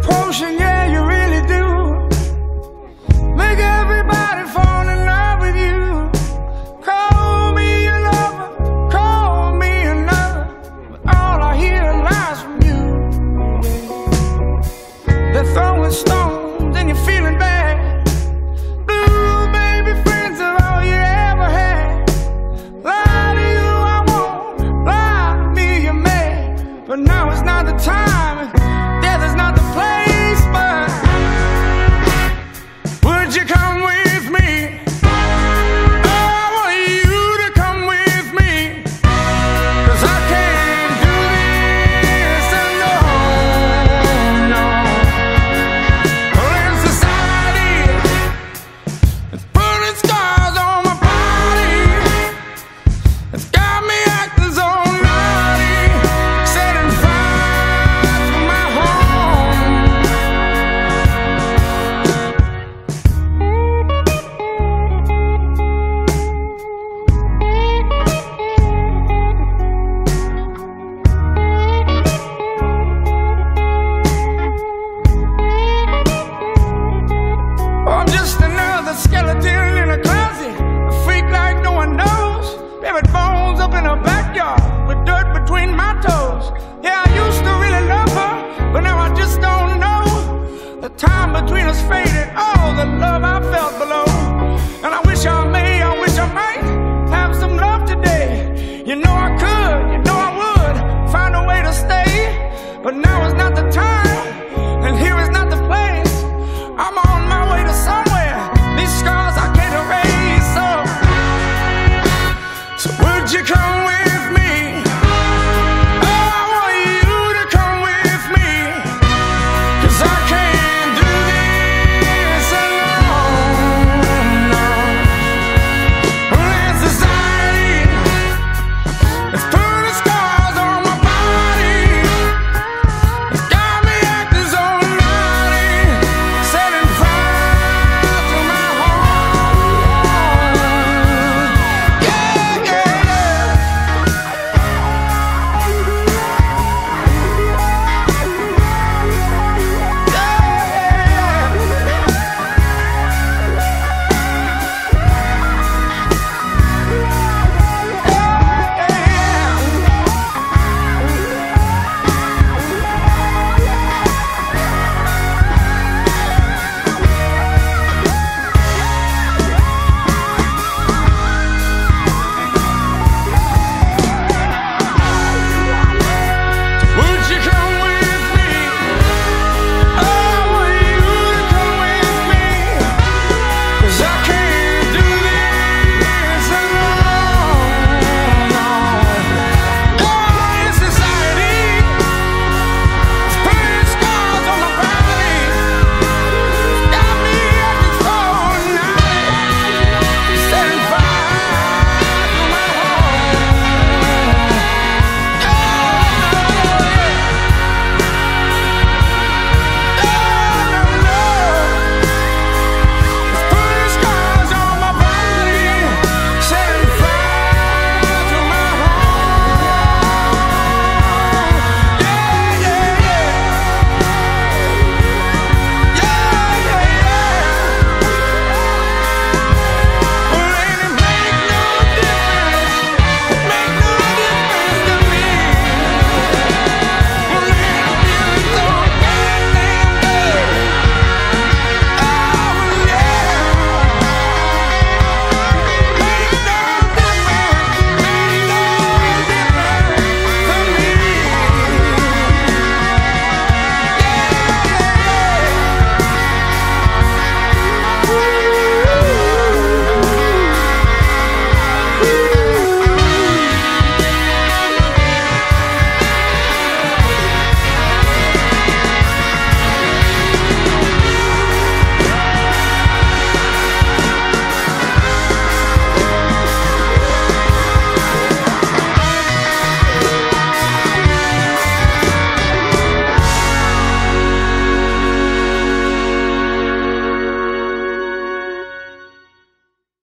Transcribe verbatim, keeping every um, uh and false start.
potion, yeah, you really do. Make everybody fall in love with you. Call me a lover, call me another, but all I hear are lies from you. They're throwing stones and you're feeling bad. Blue baby friends are all you ever had. Lie to you I won't, lie to me you're mad. But now it's not the time, death is not the place. But would you come with me? Oh, I want you to come with me, 'cause I can't do this alone, no. Well, in society, it's putting scars on my body. It's got me acting so naughty, setting fire to my home. I'm just another skeleton in a closet, a freak like no one knows. Buried bones up in a backyard with dirt between my toes. Yeah, I used to really love her, but now I just don't know. The time between us faded, all the love I felt below. And I wish I may, I wish I might have some love today. You know I could, you know I would find a way to stay, but now is not the time.